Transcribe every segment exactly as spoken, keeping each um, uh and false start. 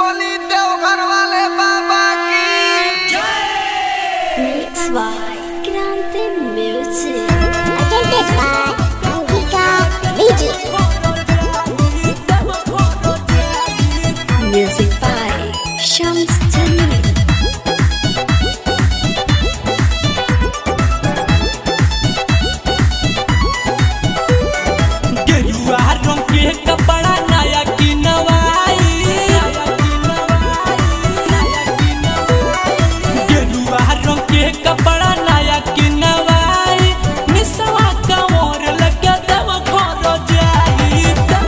बोली देवघर वाले बाबा की Mix by Grande Music. Attended by Angika D J. Music by Shams Jamil. गेरुआ रंग के कपड़ा नया किनवाई, गेरुआ रंग के कपड़ा नया किनवाई, निसवा कंवर लगे देव घर जाई,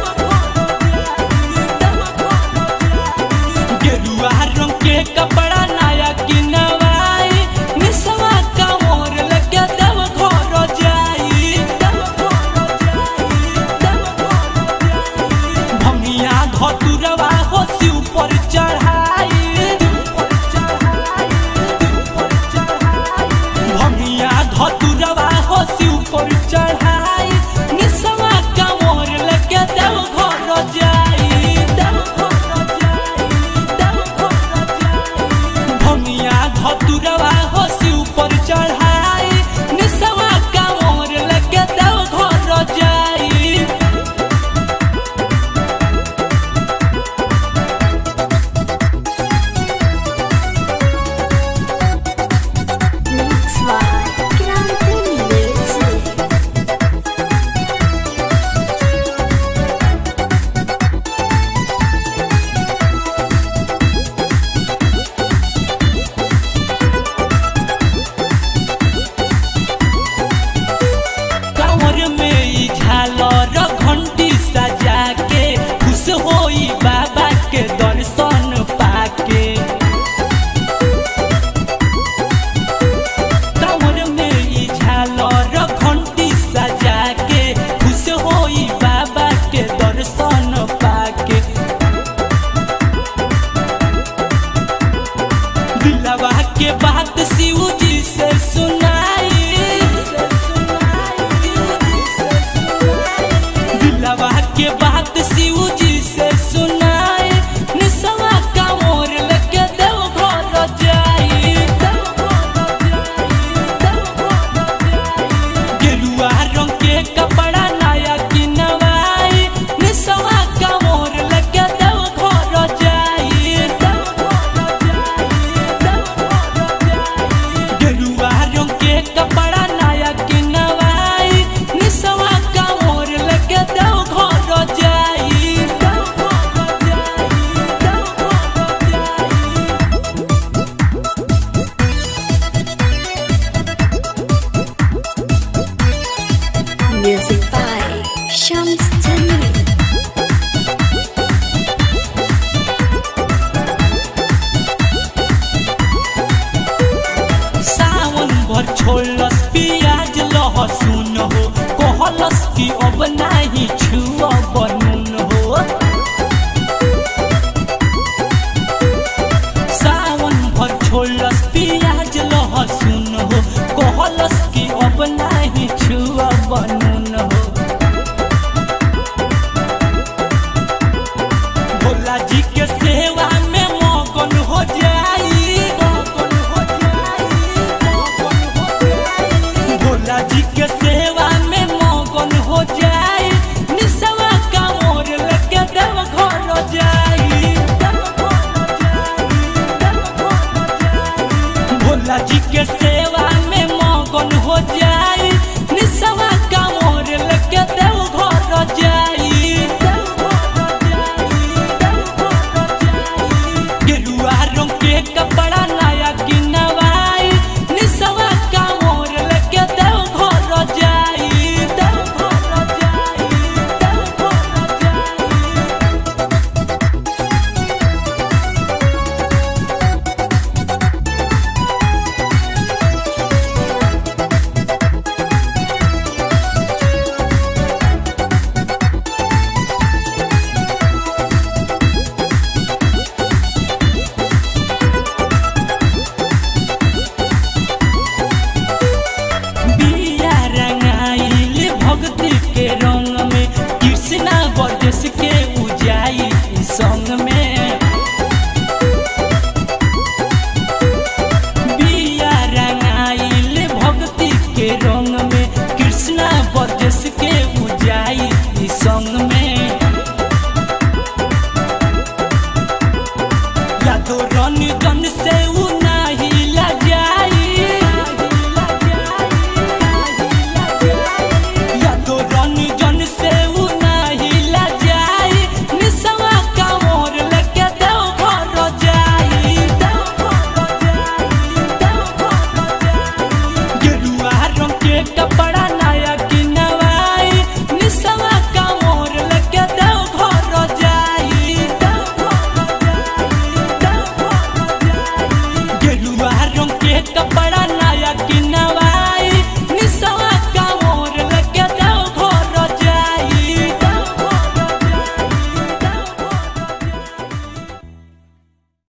गेरुआ रंग के कपड़ा नया किनवाई, निसवा कंवर लगे देव घर जाई। भमिया धतुरवा हो शिव पर चढ़ाई, भमिया धतुरवा हो शिव पर चढ़ाई, निसवा कंवर लेके देव घर जाई, भमिया धतुरवा हो शिव पर चढ़ाई, निसवा कंवर लेके देव घर जाई। Mix by Grande Music. कंवर में ई झालर घंटी सजा के खुश होई बाबा के दर्शन पाके, कंवर में ई झालर घंटी सजा के खुश होई बाबा के दर्शन पाके, दिलवा के बात शिव जी से सुनाई, दिलवा के बात शिव जी से सुनाई, निसवा कंवर लेके देव घर जाई, गेरुआ रंग के कपड़ा नया किनवाई, निसवा कंवर लेके देव घर जाई, गेरुआ रंग के कपड़ा नया किनवाई, निसवा कंवर लेके देव घर जाई। Music by Shams Jamil. सावन भर छोड़लस पियाज लहसुन हो, कहलस कि अब नाही